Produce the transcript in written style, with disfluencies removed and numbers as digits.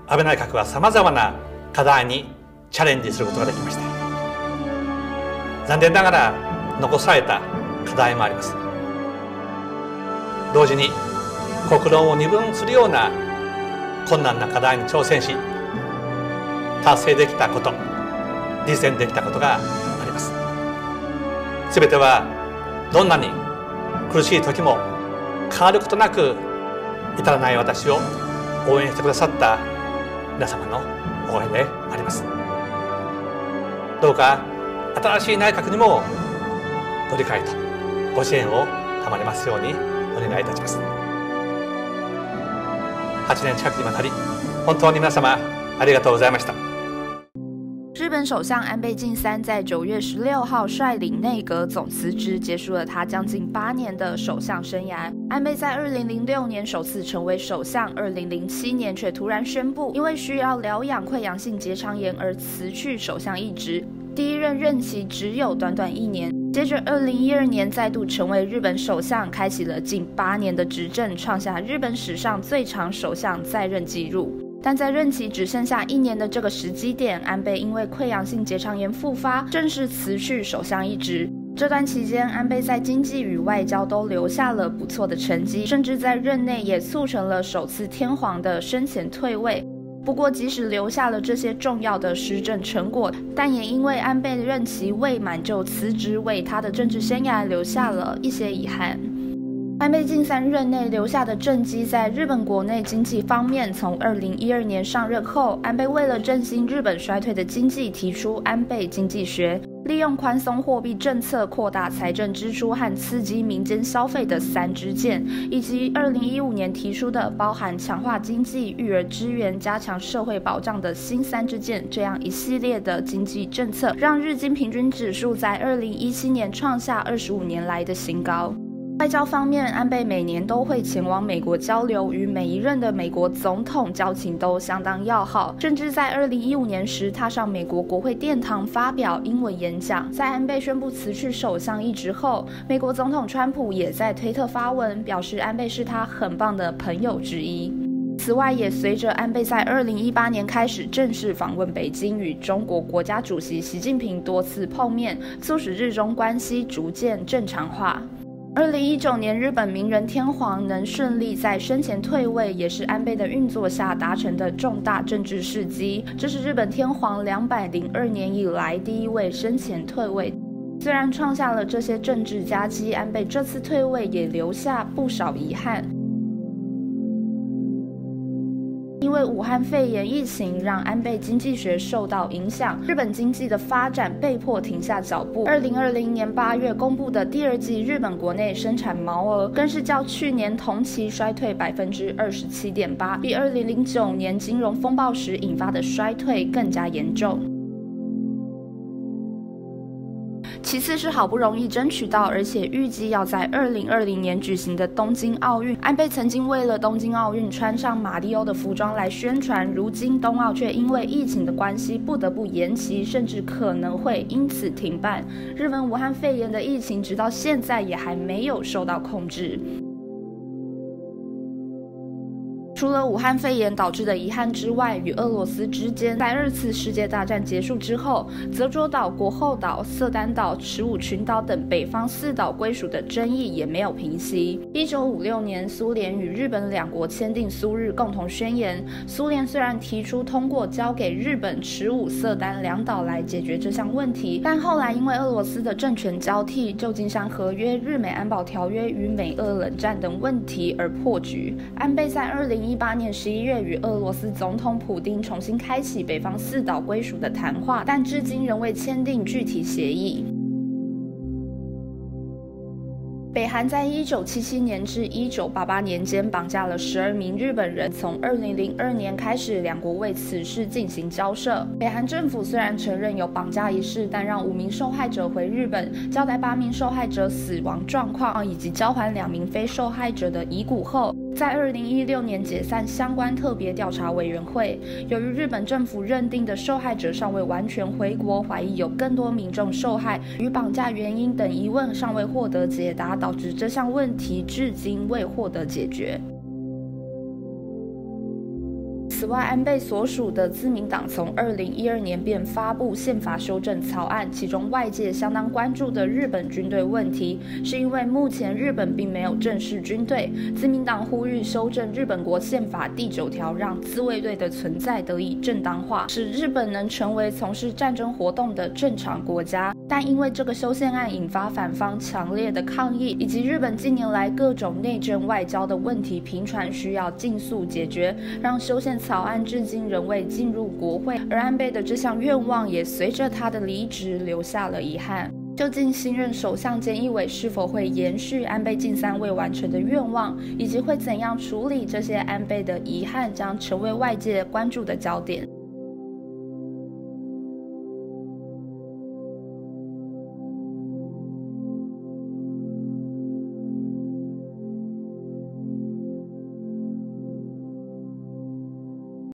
安倍内閣はさまざまな課題にチャレンジすることができました。残念ながら残された課題もあります。同時に国論を二分するような困難な課題に挑戦し、達成できたこと、実践できたことがあります。すべてはどんなに苦しい時も変わることなく至らない私を応援してくださった皆様の応援であります。どうか新しい内閣にもご理解とご支援を賜りますようにお願いいたします。8年近くにわたり本当に皆様ありがとうございました。 日本首相安倍晋三在9月16号率领内阁总辞职，结束了他将近8年的首相生涯。安倍在2006年首次成为首相，2007年却突然宣布因为需要疗养溃疡性结肠炎而辞去首相一职，第一任任期只有短短1年。接着2012年再度成为日本首相，开启了近8年的执政，创下日本史上最长首相在任纪录。但在任期只剩下1年的这个时机点，安倍因为溃疡性结肠炎复发，正式辞去首相一职。这段期间，安倍在经济与外交都留下了不错的成绩，甚至在任内也促成了首次天皇的生前退位。不过，即使留下了这些重要的施政成果，但也因为安倍任期未满就辞职，为他的政治生涯留下了一些遗憾。安倍晋三任内留下的政绩，在日本国内经济方面，从2012年上任后，安倍为了振兴日本衰退的经济，提出安倍经济学，利用宽松货币政策扩大财政支出和刺激民间消费的3支箭，以及2015年提出的包含强化经济、育儿支援、加强社会保障的新3支箭，这样一系列的经济政策，让日经平均指数在2017年创下25年来的新高。外交方面，安倍每年都会前往美国交流，与每一任的美国总统交情都相当要好，甚至在2015年时踏上美国国会殿堂发表英文演讲。在安倍宣布辞去首相一职后，美国总统川普也在推特发文，表示安倍是他很棒的朋友之一。此外，也随着安倍在2018年开始正式访问北京，与中国国家主席习近平多次碰面，促使日中关系逐渐正常化。2019年，日本明仁天皇能顺利在生前退位，也是安倍的运作下达成的重大政治事迹。这是日本天皇202年以来第一位生前退位。虽然创下了这些政治佳绩，安倍这次退位也留下不少遗憾。因为武汉肺炎疫情让安倍经济学受到影响，日本经济的发展被迫停下脚步。2020年8月公布的第2季日本国内生产毛额更是较去年同期衰退 27.8%， 比2009年金融风暴时引发的衰退更加严重。其次是好不容易争取到，而且预计要在2020年举行的东京奥运。安倍曾经为了东京奥运穿上马里欧的服装来宣传，如今冬奥却因为疫情的关系不得不延期，甚至可能会因此停办。日本武汉肺炎的疫情直到现在也还没有受到控制。除了武汉肺炎导致的遗憾之外，与俄罗斯之间在2次世界大战结束之后，泽卓岛、国后岛、色丹岛、齿武群岛等北方4岛归属的争议也没有平息。1956年，苏联与日本2国签订苏日共同宣言。苏联虽然提出通过交给日本齿武、色丹2岛来解决这项问题，但后来因为俄罗斯的政权交替、旧金山合约、日美安保条约与美俄冷战等问题而破局。安倍在2018年11月与俄罗斯总统普丁重新开启北方4岛归属的谈话，但至今仍未签订具体协议。北韩在1977年至1988年间绑架了12名日本人，从2002年开始，两国为此事进行交涉。北韩政府虽然承认有绑架一事，但让5名受害者回日本，交代8名受害者死亡状况，以及交还2名非受害者的遗骨后，在2016年解散相关特别调查委员会。由于日本政府认定的受害者尚未完全回国，怀疑有更多民众受害，与绑架原因等疑问尚未获得解答，导致这项问题至今未获得解决。此外，安倍所属的自民党从2012年便发布宪法修正草案，其中外界相当关注的日本军队问题，是因为目前日本并没有正式军队。自民党呼吁修正日本国宪法第9条，让自卫队的存在得以正当化，使日本能成为从事战争活动的正常国家。但因为这个修宪案引发反方强烈的抗议，以及日本近年来各种内政外交的问题频传，需要尽速解决，让修宪草案至今仍未进入国会。而安倍的这项愿望也随着他的离职留下了遗憾。究竟新任首相菅义伟是否会延续安倍晋三未完成的愿望，以及会怎样处理这些安倍的遗憾，将成为外界关注的焦点。